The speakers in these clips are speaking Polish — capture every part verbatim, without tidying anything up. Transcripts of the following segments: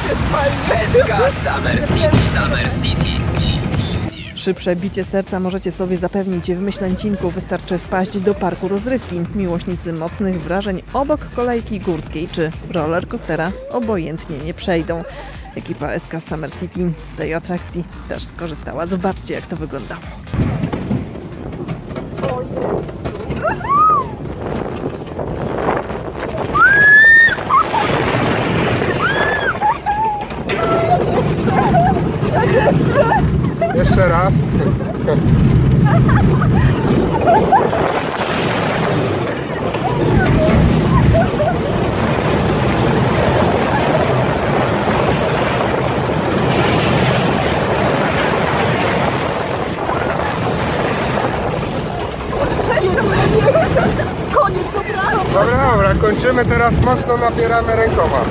S K Summer City. Summer City. Szybsze bicie serca możecie sobie zapewnić w Myślęcinku. Wystarczy wpaść do parku rozrywki. Miłośnicy mocnych wrażeń obok kolejki górskiej czy rollercoastera obojętnie nie przejdą. Ekipa S K Summer City z tej atrakcji też skorzystała. Zobaczcie, jak to wyglądało. Jeszcze raz. Dobra, dobra, kończymy, teraz mocno napieramy rękoma.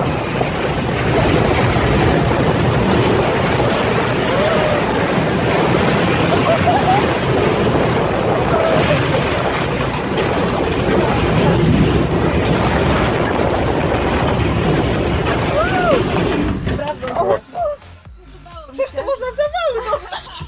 Przecież to można zawału dostać.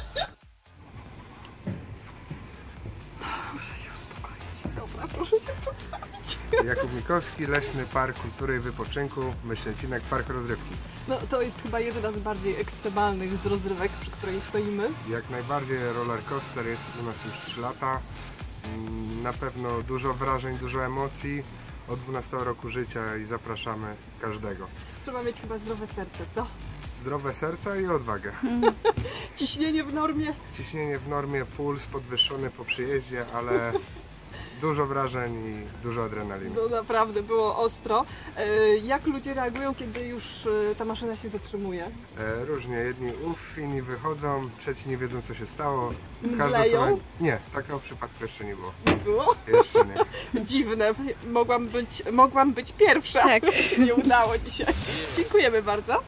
Proszę się uspokoić. Dobra, proszę się przedstawić. Jakub Mikowski, Leśny Park Kultury i Wypoczynku, Myślęcinek, Park Rozrywki. No to jest chyba jedna z bardziej ekstremalnych z rozrywek, przy której stoimy. Jak najbardziej roller coaster jest u nas już trzy lata. Na pewno dużo wrażeń, dużo emocji. Od dwunastego roku życia i zapraszamy każdego. Trzeba mieć chyba zdrowe serce, co? Zdrowe serce i odwagę. Ciśnienie w normie. Ciśnienie w normie, puls podwyższony po przyjeździe, ale dużo wrażeń i dużo adrenaliny. No naprawdę było ostro. Jak ludzie reagują, kiedy już ta maszyna się zatrzymuje? E, różnie, jedni uff, inni wychodzą, trzeci nie wiedzą, co się stało. Mdleją? sobie... Nie, takiego przypadku jeszcze nie było. Nie było? Jeszcze nie. Dziwne. Mogłam być, mogłam być pierwsza. Tak. Nie udało dzisiaj. Dziękujemy bardzo.